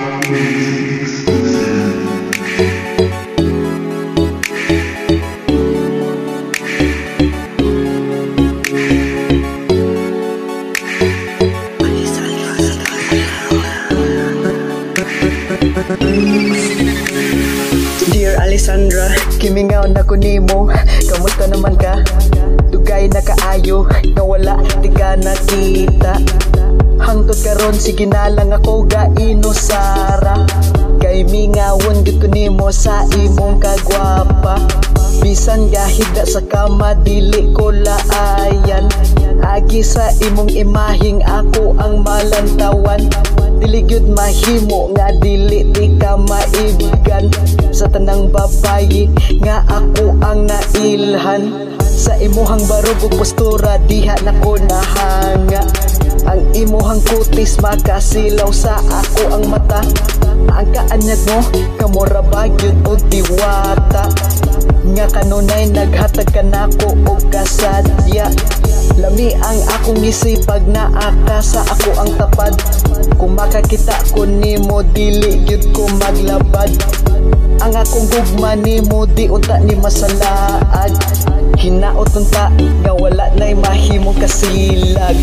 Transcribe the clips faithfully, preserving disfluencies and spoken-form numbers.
Dear Alessandra, kimingaw na ko nimo. Kamusta naman ka? Dugay na kaayo, nga wala di ka nakita. Hangtod karon sige na lang ako gaino Sara. Kay mingawon gid ko nimo sa imong kagwapa. Bisan gahigda sa kama dili ko laayan. Agi sa imong imahing ako ang malantawan. Dili gyud mahimo nga dili di ka maibigan. Sa tanang babayi nga ako ang nailhan. Sa imuhang barog ug postura diha na ko nahanga. Ang imuhang kutis makasilaw sa ako ang mata. Ang kaanyag mo kamura bagyod og diwata. Nga kanunay naghatag ka nako og kasadya. Lami ang akong isipag na aka sa ako ang tapad. Kung makakita ko nimo dili gyud ko maglabad. Ang akong gugma nimo di unta ni masalaad. Hinaot unta nga wala na'y mahimong kasilag.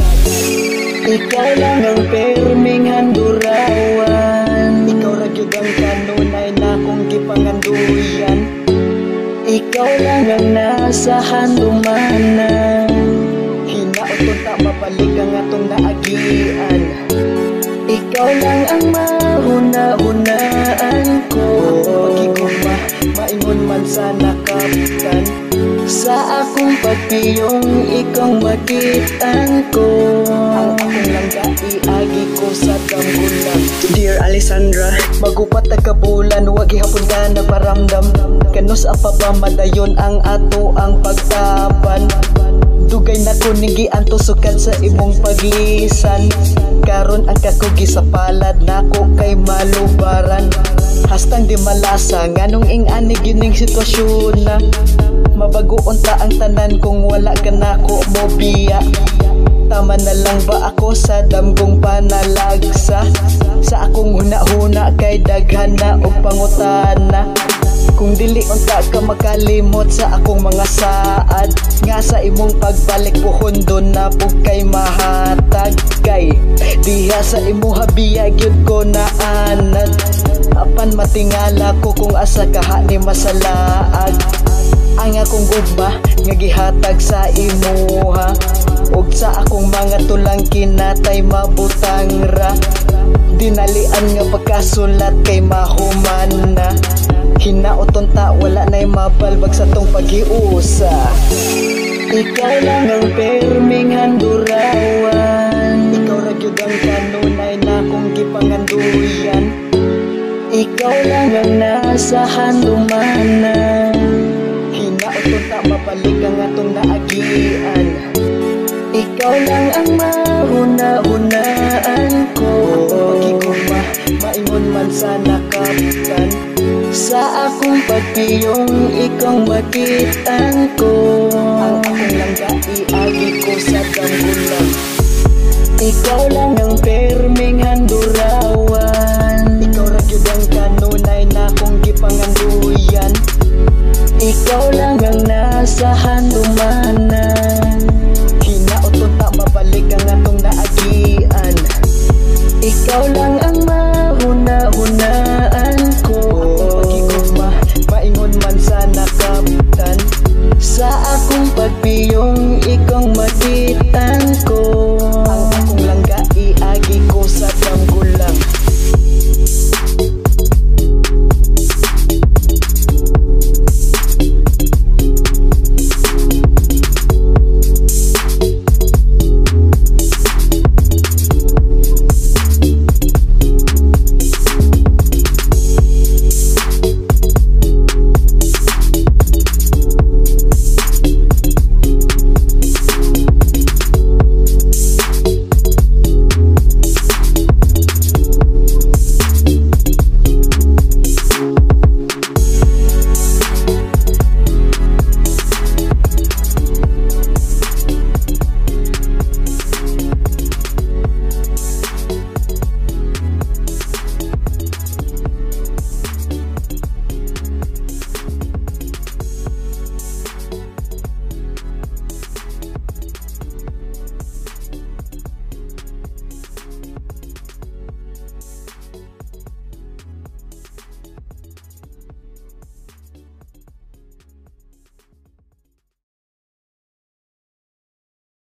Ikaw lang ang perming handurawan. Ikaw ra gyud ang kanunay na kong gipanganduyan. Ikaw lang ang nasa handumanan. Hinaot unta mabalik ang atong naagian. Ikaw lang ang mahuna-hunaan ko. Magigugma, maingon man sa nakaptan. Sa akong pagpiyong ikaw makitan ko. Ang akong langga iagi ko sa damgulan. Dear Alessandra, magupat na kabulan, wag ihapon ka nagparamdam. Kanus apa ba madayon ang ato ang pagtapan. Dugay na ko nigi anto sukat sa imong paglisan. Karon ang kakugi sa palad nako kay malubaran. Hastang di malasa nganong ing anig yuning sitwasyon na. Mabagoon ta ang tanan kung wala ka nako mo biya. Tama na lang ba ako sa damgong panalagsa? Sa akong huna-huna kay daghan na og pangutana. Kung dili unta ka makalimot sa akong mga saad. Nga sa imong pagbalik puhondon na pug kay mahatag. Kay diha sa imuha biya gyud ko na anad. Apan matingala ko kung asa kaha ni masalaag. Ang akong gugma nga gihatag sa imuha. Og sa akong mga tulang kinatay mabutang ra. Dinalian nga pagkasulat kay mahuman na. Hinaoton ta wala na'y mabalbag sa tong pag-iusa. Ikaw lang ang perming handurawan. Ikaw ra gyud ang kanunay na kong gipanganduyan. Ikaw lang ang nasa handumanan. Hinaoton ta mabalik ang atong naagian. Ikaw lang ang mahuna-hunaan ko. Magigugma, maingon man sa nakaptan. Sa akong pagpiyong ikaw makitan ko. Ang akong langga iagi ko sa damgulan. Ikaw lang ang perming handurawan. Ikaw ra gyud ang kanunay na kong gipanganduyan. Ikaw lang ang nasa handumanan. Hinaoton ta mabalik ang atong naagian. Ikaw lang ang mahuna-hunaan ko. Magigugma, maingon man sa nakaptan. Sa akong pagpiyong